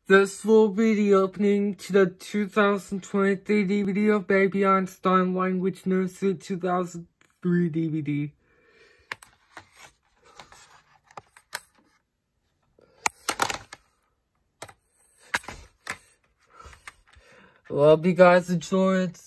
This will be the opening to the 2023 DVD of Baby Einstein Language Nursery 2003 DVD. Love you guys, enjoy it.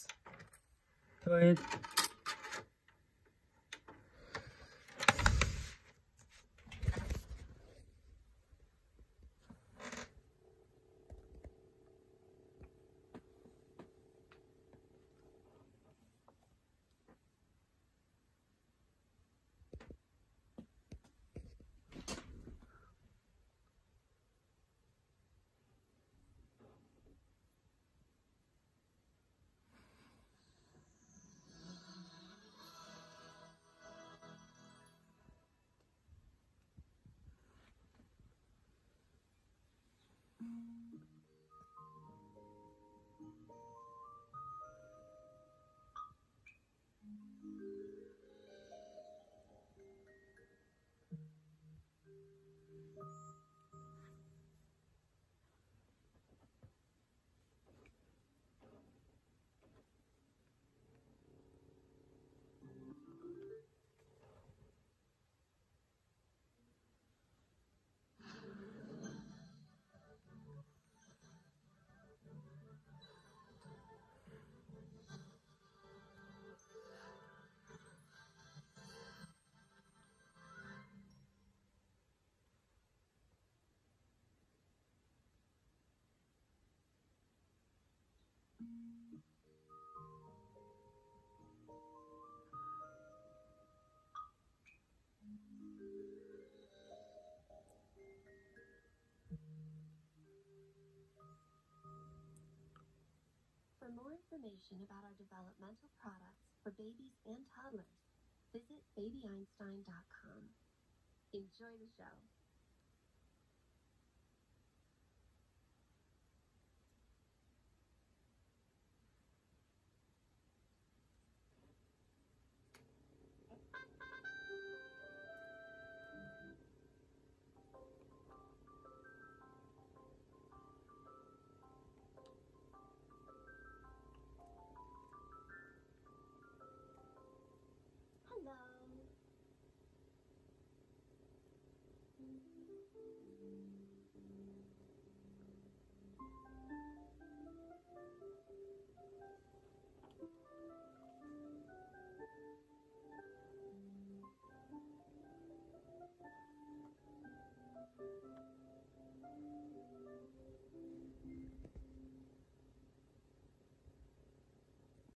For more information about our developmental products for babies and toddlers, visit babyeinstein.com. Enjoy the show.